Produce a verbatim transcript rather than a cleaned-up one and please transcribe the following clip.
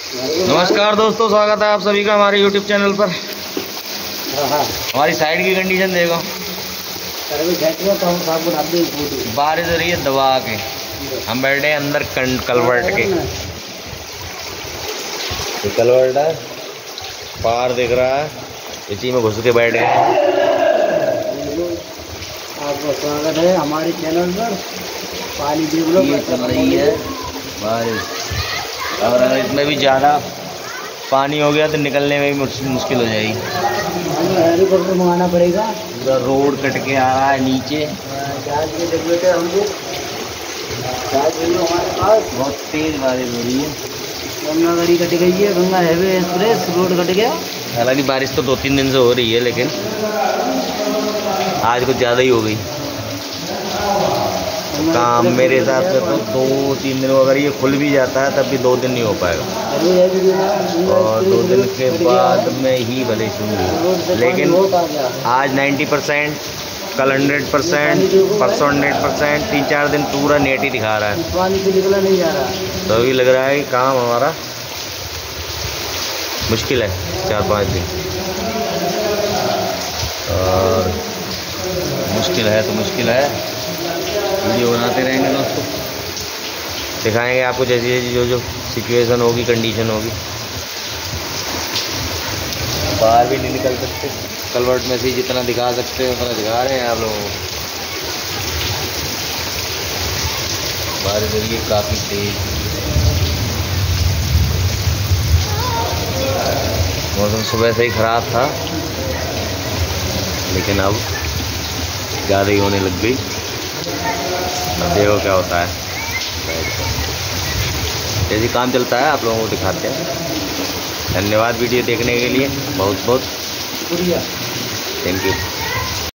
नमस्कार दोस्तों, स्वागत है आप सभी का हमारे यूट्यूब चैनल पर। हमारी साइड की कंडीशन देखो, बारिश हो रही है दबा के। हम बैठे हैं अंदर कलवर्ट के, ये कलवर्ट है, पार दिख रहा है, इसी में घुस के बैठ गए। आपका स्वागत है हमारे चैनल पर। पानी ये चल रही है बारिश, और अगर इसमें भी ज़्यादा पानी हो गया तो निकलने में भी मुश्किल हो जाएगी। हेलीकॉप्टर मंगाना पड़ेगा। पूरा रोड कट के आ रहा है नीचे। जहाज की जरूरत है हमको, जहाज हमारे पास। बहुत तेज बारिश हो रही है। गंगा गाड़ी कट गई है, Ganga highway express road cut गया। हालांकि बारिश तो दो तीन दिन से हो रही है, लेकिन आज कुछ ज़्यादा ही हो गई। काम मेरे हिसाब से तो दो तीन दिन, अगर ये खुल भी जाता है तब भी दो दिन नहीं हो पाएगा, और दो दिन के बाद में ही भले शुरू हो। लेकिन आज नब्बे परसेंट, कल हंड्रेड परसेंट, परसों हंड्रेड परसेंट, तीन चार दिन पूरा नेट ही दिखा रहा है। पानी से निकला नहीं जा रहा, तो अभी लग रहा है कि काम हमारा मुश्किल है चार पाँच दिन, और मुश्किल है तो मुश्किल है। वीडियो बनाते रहेंगे दोस्तों, दिखाएंगे आपको जैसी जैसी जो जो सिचुएशन होगी, कंडीशन होगी। बाहर भी नहीं निकल सकते, कलवर्ट में से जितना दिखा सकते हैं उतना दिखा रहे हैं आप लोगों को। बारिश हो रही है काफ़ी तेज, मौसम सुबह से ही ख़राब था, लेकिन अब ज़्यादा ही होने लग गई। अब देखो क्या होता है, जैसे काम चलता है आप लोगों को दिखाते हैं। धन्यवाद वीडियो देखने के लिए, बहुत बहुत शुक्रिया, थैंक यू।